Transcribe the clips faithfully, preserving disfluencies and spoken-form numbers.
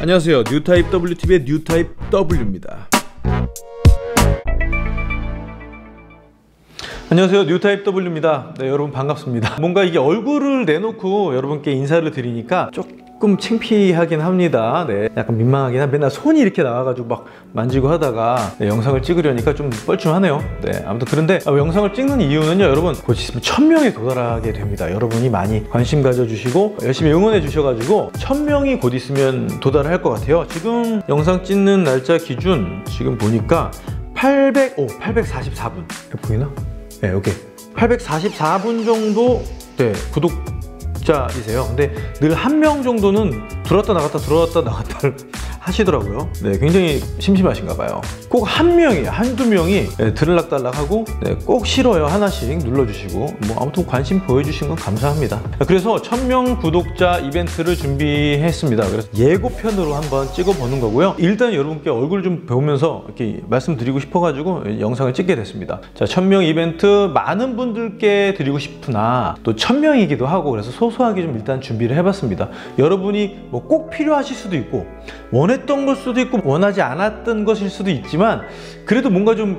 안녕하세요. 뉴타입 더블유티비의 뉴타입 W입니다. 안녕하세요. 뉴타입 W입니다. 네, 여러분 반갑습니다. 뭔가 이게 얼굴을 내놓고 여러분께 인사를 드리니까 조금 창피하긴 합니다. 네, 약간 민망하긴 한 맨날 손이 이렇게 나와가지고 막 만지고 하다가 네, 영상을 찍으려니까 좀 뻘쭘하네요. 네, 아무튼 그런데 아, 영상을 찍는 이유는요, 여러분 곧 있으면 천 명에 도달하게 됩니다. 여러분이 많이 관심 가져주시고 열심히 응원해 주셔가지고 천 명이 곧 있으면 도달할 것 같아요. 지금 영상 찍는 날짜 기준 지금 보니까 팔백, 오, 팔백사십사 분 보이나? 네, 여기 팔백사십사 분 정도 네, 구독자이세요. 근데 늘 한 명 정도는 들어왔다 나갔다 들어왔다 나갔다를 하시더라고요. 네, 굉장히 심심하신가 봐요. 꼭 한 명이, 한두 명이 네, 들락달락하고 네, 꼭 싫어요 하나씩 눌러주시고 뭐 아무튼 관심 보여주신 건 감사합니다. 그래서 천 명 구독자 이벤트를 준비했습니다. 그래서 예고편으로 한번 찍어보는 거고요. 일단 여러분께 얼굴 좀 배우면서 이렇게 말씀드리고 싶어가지고 영상을 찍게 됐습니다. 자, 천 명 이벤트 많은 분들께 드리고 싶으나 또 천 명이기도 하고 그래서 소소하게 좀 일단 준비를 해봤습니다. 여러분이 뭐 꼭 필요하실 수도 있고 원했던 걸 수도 있고 원하지 않았던 것일 수도 있지만 그래도 뭔가 좀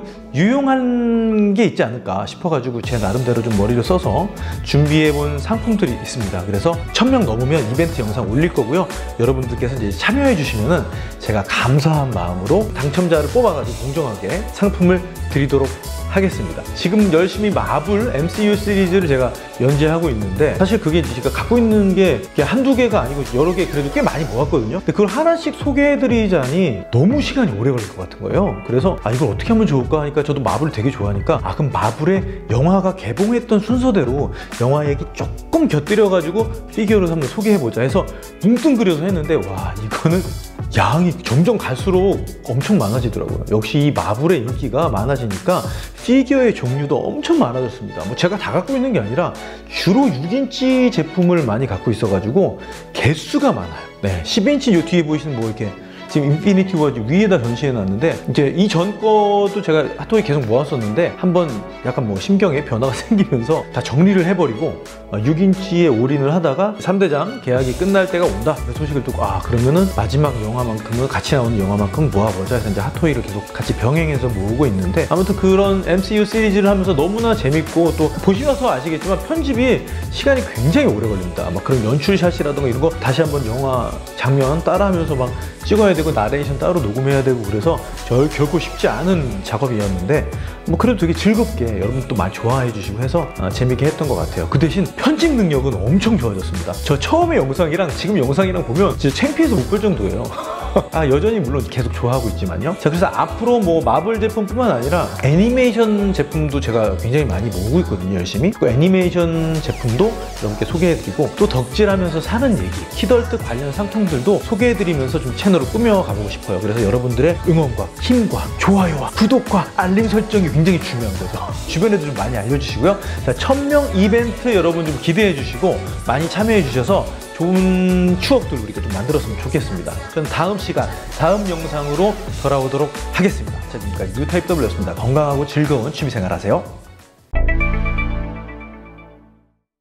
유용한 게 있지 않을까 싶어가지고 제 나름대로 좀 머리를 써서 준비해본 상품들이 있습니다. 그래서 천 명 넘으면 이벤트 영상 올릴 거고요. 여러분들께서 이제 참여해 주시면은 제가 감사한 마음으로 당첨자를 뽑아가지고 공정하게 상품을 드리도록 하겠습니다. 지금 열심히 마블 엠씨유 시리즈를 제가 연재하고 있는데 사실 그게 제가 갖고 있는 게 한두 개가 아니고 여러 개 그래도 꽤 많이 모았거든요. 근데 그걸 하나씩 소개해드리자니 너무 시간이 오래 걸릴 것 같은 거예요. 그래서 아 이걸 어떻게 하면 좋을까 하니까 저도 마블을 되게 좋아하니까 아 그럼 마블의 영화가 개봉했던 순서대로 영화 얘기 조금 곁들여가지고 피규어를 한번 소개해보자 해서 뭉뚱그려서 했는데 와 이거는 양이 점점 갈수록 엄청 많아지더라고요. 역시 이 마블의 인기가 많아지니까 피규어의 종류도 엄청 많아졌습니다. 뭐 제가 다 갖고 있는 게 아니라 주로 육 인치 제품을 많이 갖고 있어가지고 개수가 많아요. 네, 십 인치 요 뒤에 보이시는 뭐 이렇게 지금 인피니티 워 위에다 전시해 놨는데 이제 이전 거도 제가 핫토이 계속 모았었는데 한번 약간 뭐 심경에 변화가 생기면서 다 정리를 해버리고 육 인치에 올인을 하다가 삼 대장 계약이 끝날 때가 온다 소식을 듣고 아 그러면은 마지막 영화만큼은 같이 나오는 영화만큼 모아보자 해서 이제 핫토이를 계속 같이 병행해서 모으고 있는데 아무튼 그런 엠씨유 시리즈를 하면서 너무나 재밌고 또 보시면서 아시겠지만 편집이 시간이 굉장히 오래 걸립니다. 막 그런 연출샷이라든가 이런 거 다시 한번 영화 장면 따라하면서 막 찍어야 되고 나레이션 따로 녹음해야 되고 그래서 절 결코 쉽지 않은 작업이었는데 뭐 그래도 되게 즐겁게 여러분도 많이 좋아해 주시고 해서 아, 재밌게 했던 것 같아요. 그 대신 편집 능력은 엄청 좋아졌습니다. 저 처음에 영상이랑 지금 영상이랑 보면 진짜 창피해서 못 볼 정도예요. 아 여전히 물론 계속 좋아하고 있지만요. 자 그래서 앞으로 뭐 마블 제품뿐만 아니라 애니메이션 제품도 제가 굉장히 많이 모으고 있거든요. 열심히 그 애니메이션 제품도 여러분께 소개해드리고 또 덕질하면서 사는 얘기 키덜트 관련 상품들도 소개해드리면서 좀 채널을 꾸며 가보고 싶어요. 그래서 여러분들의 응원과 힘과 좋아요와 구독과 알림 설정이 굉장히 중요한 거죠. 주변에도 좀 많이 알려주시고요. 자, 천 명 이벤트 여러분 좀 기대해 주시고 많이 참여해 주셔서 좋은 추억들 우리가 좀 만들었으면 좋겠습니다. 저는 다음 시간, 다음 영상으로 돌아오도록 하겠습니다. 자, 지금까지 뉴타입 W였습니다. 건강하고 즐거운 취미생활 하세요.